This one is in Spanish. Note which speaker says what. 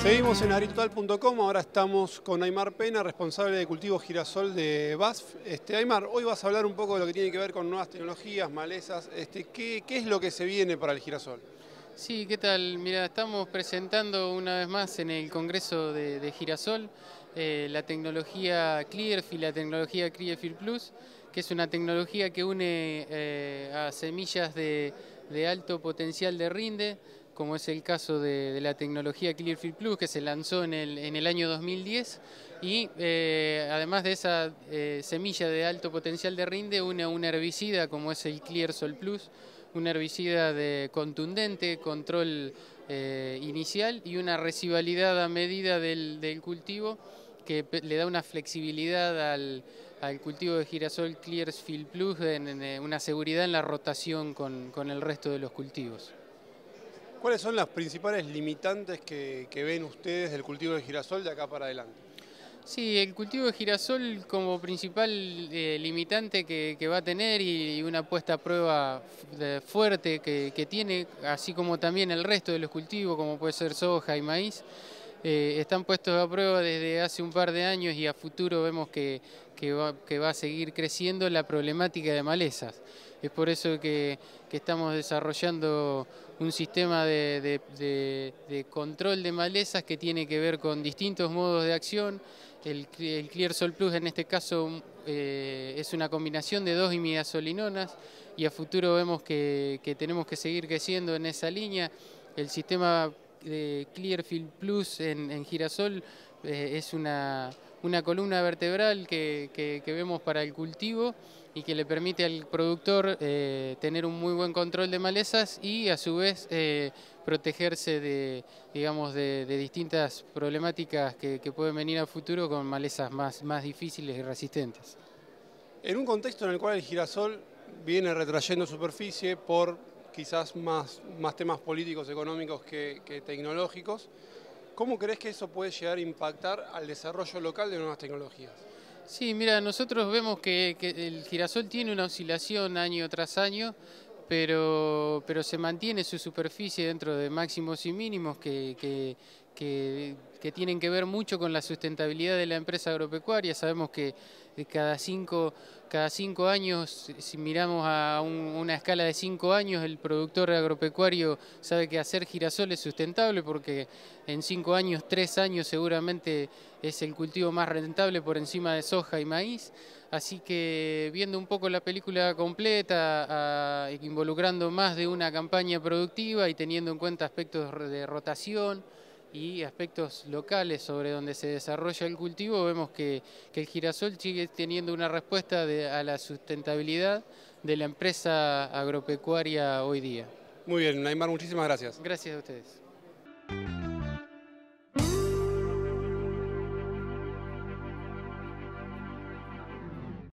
Speaker 1: Seguimos en agritotal.com, ahora estamos con Aymar Pena, responsable de cultivo girasol de BASF. Aymar, hoy vas a hablar un poco de lo que tiene que ver con nuevas tecnologías, malezas. ¿Qué es lo que se viene para el girasol?
Speaker 2: Sí, ¿qué tal? Mira, estamos presentando una vez más en el Congreso de Girasol la tecnología Clearfield, la tecnología Clearfield Plus, que es una tecnología que une a semillas de alto potencial de rinde, como es el caso de la tecnología Clearfield Plus, que se lanzó en el año 2010, y además de esa semilla de alto potencial de rinde, une a un herbicida como es el Clearsol Plus, un herbicida de contundente, control inicial y una residualidad a medida del cultivo que le da una flexibilidad al cultivo de girasol Clearfield Plus, una seguridad en la rotación con el resto de los cultivos.
Speaker 1: ¿Cuáles son las principales limitantes que ven ustedes del cultivo de girasol de acá para adelante?
Speaker 2: Sí, el cultivo de girasol como principal limitante que va a tener y una puesta a prueba fuerte que tiene, así como también el resto de los cultivos, como puede ser soja y maíz, están puestos a prueba desde hace un par de años y a futuro vemos que va a seguir creciendo la problemática de malezas. Es por eso que estamos desarrollando un sistema de control de malezas que tiene que ver con distintos modos de acción. El Clearsol Plus en este caso es una combinación de dos imidazolinonas y a futuro vemos que tenemos que seguir creciendo en esa línea. El sistema de Clearfield Plus en girasol es una columna vertebral que vemos para el cultivo y que le permite al productor tener un muy buen control de malezas y a su vez protegerse de distintas problemáticas que pueden venir a futuro con malezas más difíciles y resistentes.
Speaker 1: En un contexto en el cual el girasol viene retrayendo superficie por quizás más temas políticos, económicos que tecnológicos, ¿cómo crees que eso puede llegar a impactar al desarrollo local de nuevas tecnologías?
Speaker 2: Sí, mira, nosotros vemos que el girasol tiene una oscilación año tras año, pero se mantiene su superficie dentro de máximos y mínimos que tienen que ver mucho con la sustentabilidad de la empresa agropecuaria. Sabemos que cada cinco años, si miramos a una escala de 5 años, el productor agropecuario sabe que hacer girasol es sustentable porque en 5 años, 3 años seguramente es el cultivo más rentable por encima de soja y maíz. Así que viendo un poco la película completa, involucrando más de una campaña productiva y teniendo en cuenta aspectos de rotación y aspectos locales sobre donde se desarrolla el cultivo, vemos que el girasol sigue teniendo una respuesta a la sustentabilidad de la empresa agropecuaria hoy día.
Speaker 1: Muy bien, Aymar, muchísimas gracias.
Speaker 2: Gracias a ustedes.